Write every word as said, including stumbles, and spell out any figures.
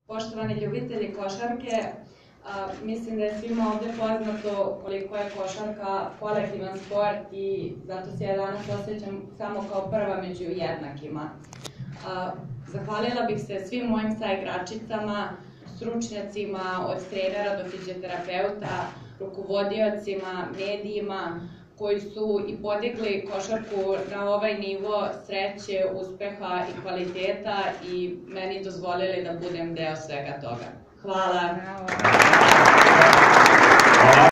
Poštovani ljubitelji košarke, mislim da je svima ovde poznato koliko je košarka kolektivan sport i zato se ja danas osjećam samo kao prva među jednakima. Zahvalila bih se svim mojim saigračicama, stručnjacima od trenera do fizioterapeuta, rukovodiocima, medijima, koji su i podigli košarku na ovaj nivo sreće, uspeha i kvaliteta i meni dozvolili da budem deo svega toga. Hvala!